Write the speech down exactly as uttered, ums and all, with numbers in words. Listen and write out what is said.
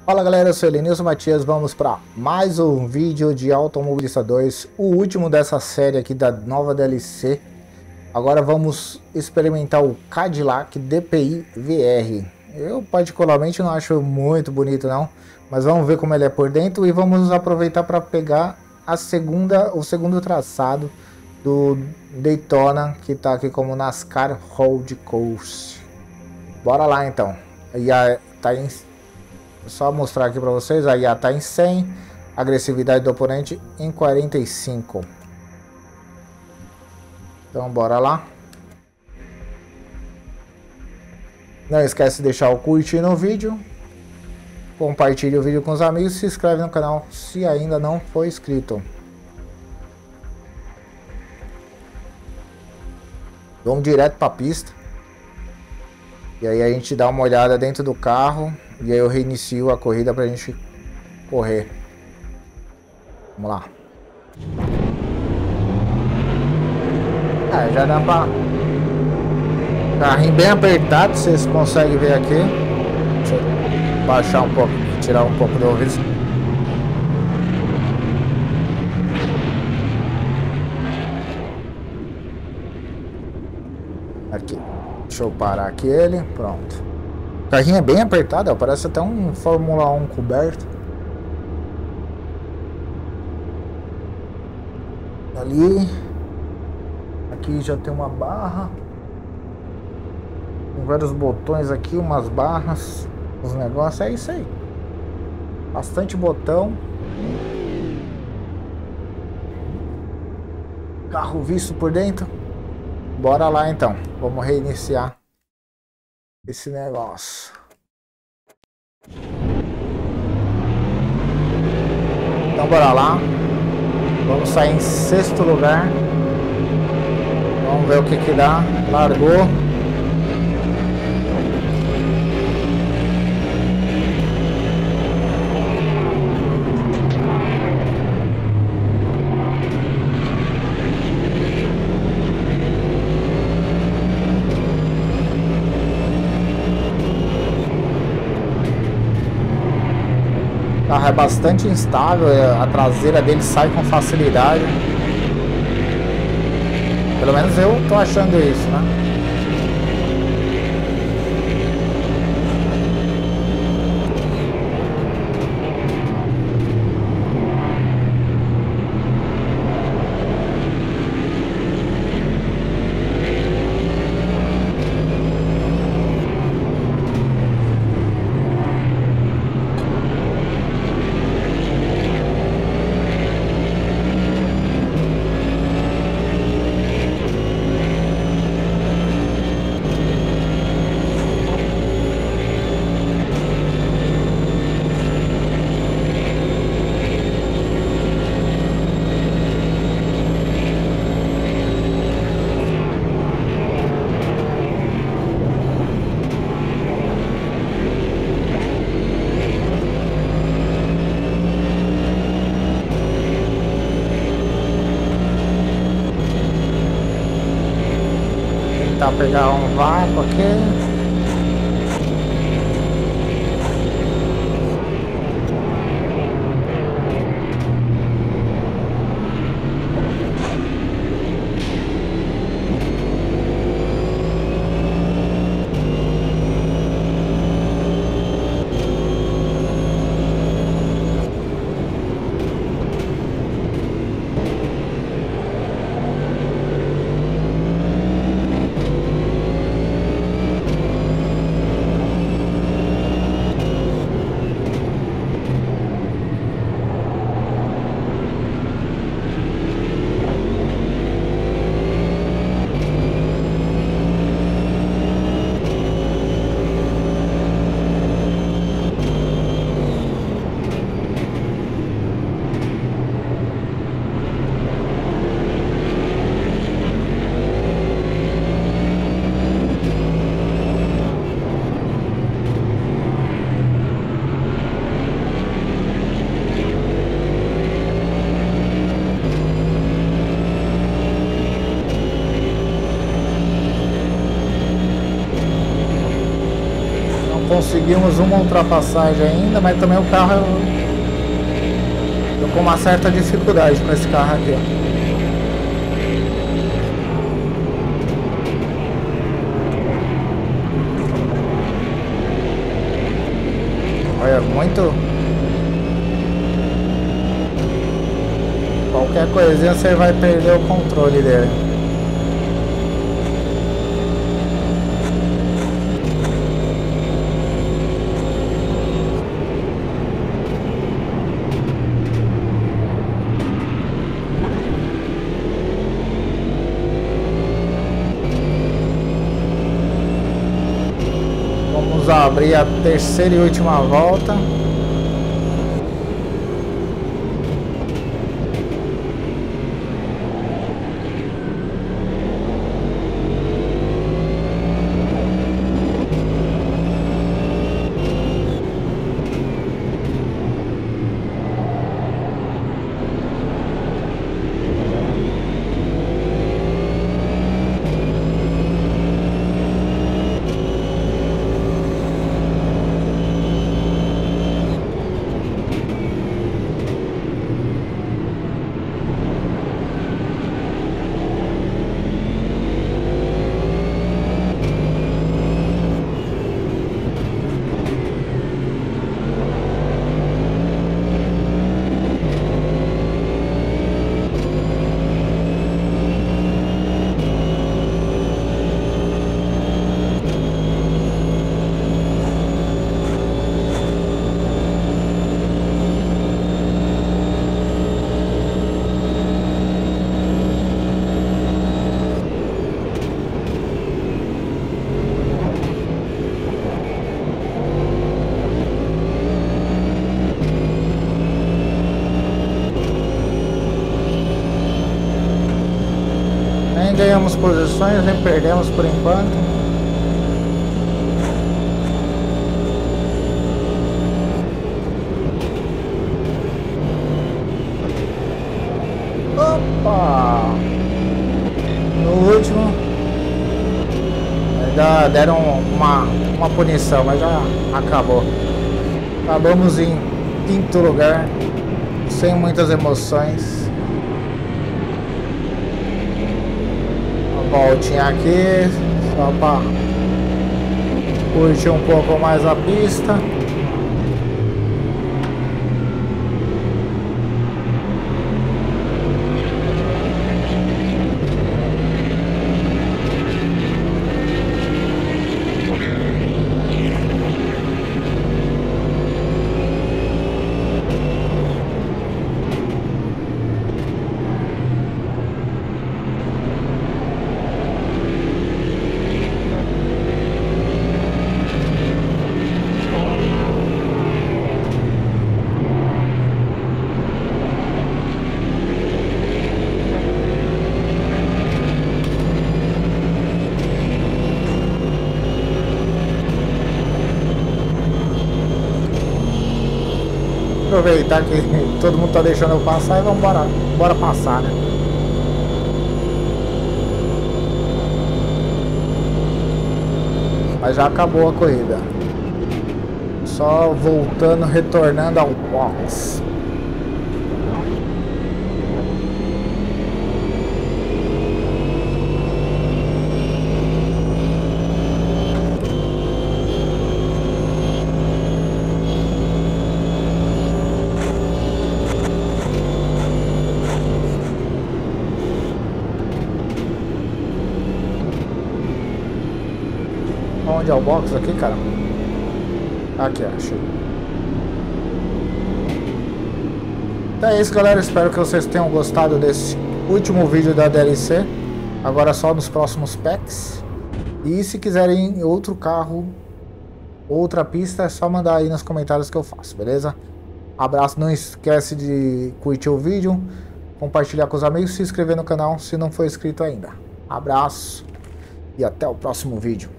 Fala galera, eu sou Elenilson Matias, vamos para mais um vídeo de Automobilista dois, o último dessa série aqui da nova D L C. Agora vamos experimentar o Cadillac D P I V R. Eu particularmente não acho muito bonito não, mas vamos ver como ele é por dentro e vamos aproveitar para pegar a segunda, o segundo traçado do Daytona, que está aqui como NASCAR Road Course. Bora lá então. E a, tá em Só mostrar aqui para vocês, a I A tá em cem, agressividade do oponente em quarenta e cinco. Então bora lá. Não esquece de deixar o curtir no vídeo, compartilhe o vídeo com os amigos, se inscreve no canal se ainda não for inscrito. Vamos direto para a pista. E aí a gente dá uma olhada dentro do carro. E aí eu reinicio a corrida pra gente correr. Vamos lá. É, já dá pra... Carrinho bem apertado, vocês conseguem ver aqui. Deixa eu baixar um pouco, tirar um pouco do ouvido. Aqui. Deixa eu parar aqui ele. Pronto. O carrinho é bem apertado, ó, parece até um Fórmula um coberto. Ali. Aqui já tem uma barra. Com vários botões aqui, umas barras. Os negócios, é isso aí. Bastante botão. Carro visto por dentro. Bora lá então. Vamos reiniciar esse negócio. Então bora lá. Vamos sair em sexto lugar. Vamos ver o que que dá. Largou. O carro é bastante instável, a traseira dele sai com facilidade. Pelo menos eu tô achando isso, né? Tentar pegar um vácuo aqui. conseguimos uma ultrapassagem ainda, mas também o carro eu com uma certa dificuldade com esse carro aqui, ó. Olha, muito. Qualquer coisinha você vai perder o controle dele. Vamos abrir a terceira e última volta. Nem ganhamos posições, nem perdemos por enquanto. Opa! No último ainda deram uma, uma punição, mas já acabou. Acabamos em quinto lugar, sem muitas emoções. Voltinha aqui, só para curtir um pouco mais a pista. Aproveitar que todo mundo tá deixando eu passar e vamos embora, bora passar, né? Mas já acabou a corrida. Só voltando, retornando ao box. Onde é o box aqui, cara? Aqui, achei. Então é isso, galera. Espero que vocês tenham gostado desse último vídeo da D L C. Agora só nos próximos packs. E se quiserem outro carro, outra pista, é só mandar aí nos comentários que eu faço, beleza? Abraço, não esquece de curtir o vídeo, compartilhar com os amigos, se inscrever no canal se não for inscrito ainda. Abraço e até o próximo vídeo.